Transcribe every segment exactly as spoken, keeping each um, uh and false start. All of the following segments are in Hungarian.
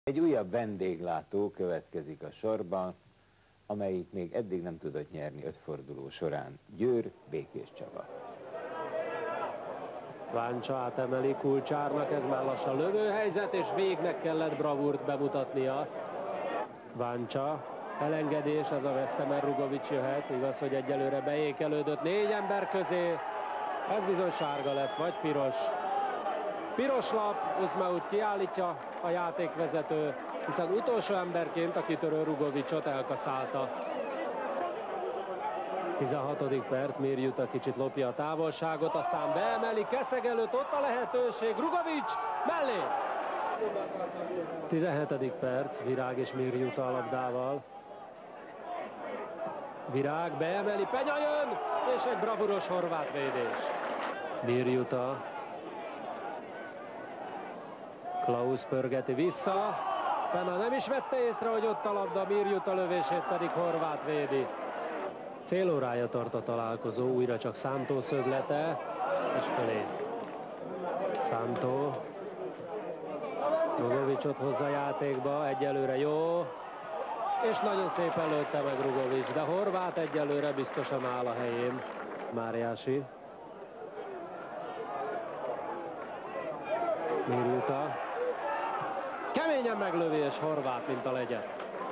Egy újabb vendéglátó következik a sorban, amelyik még eddig nem tudott nyerni öt forduló során. Győr, Békés Csaba. Váncsa átemeli Kulcsárnak, ez már lassan lövőhelyzet, és Végnek kellett bravúrt bemutatnia. Váncsa, elengedés, ez a Vesztemer, Rugovics jöhet, igaz, hogy egyelőre beékelődött négy ember közé. Ez bizony sárga lesz, vagy piros. Piros lap, Uzmaut kiállítja a játékvezető, hiszen utolsó emberként a kitörő Rugovicsot elkaszálta. tizenhatodik perc, Mirjuta kicsit lopja a távolságot, aztán beemeli, Keszeg előtt, ott a lehetőség, Rugovics mellé! tizenhetedik perc, Virág és Mirjuta a labdával. Virág beemeli, Penya jön, és egy bravúros horvát védés. Mirjuta. Klaus pörgeti vissza, Pena nem is vette észre, hogy ott a labda, Mirjuta lövését pedig horvát védi. Fél órája tart a találkozó, újra csak Szántó szöglete, és fölé. Szántó. Rugovicsot hozza játékba, egyelőre jó, és nagyon szépen lőtte meg Rugovics, de horvát egyelőre biztosan áll a helyén. Máriási. Mirjuta. Keményen meglövi, és horvát, mint a legyet.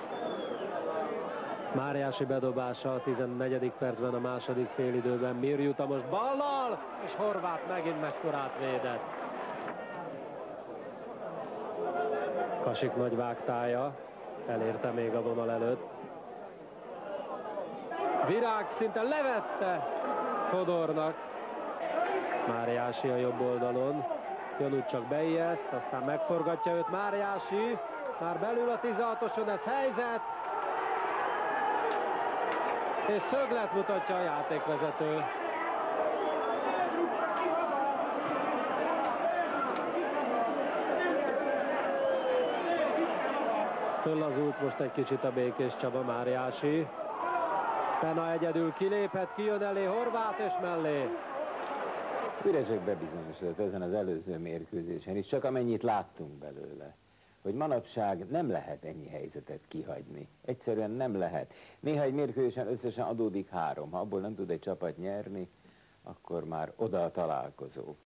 Máriási bedobása a tizennegyedik percben, a második félidőben. Mirjuta most ballal, és horvát megint mekkorát védett. Kasik nagy vágtája, elérte még a vonal előtt. Virág szinte levette Fodornak. Máriási a jobb oldalon. Janut csak beijeszt, aztán megforgatja őt Máriási. Már belül a tizenhatoson, ez helyzet. És szöglet mutatja a játékvezető. Föllazult most egy kicsit a Békés Csaba, Máriási. Pena egyedül kiléphet, kijön elé Horvát és mellé. Üresek bebizonyosodott ezen az előző mérkőzésen is, csak amennyit láttunk belőle, hogy manapság nem lehet ennyi helyzetet kihagyni. Egyszerűen nem lehet. Néha egy mérkőzésen összesen adódik három. Ha abból nem tud egy csapat nyerni, akkor már oda a találkozó.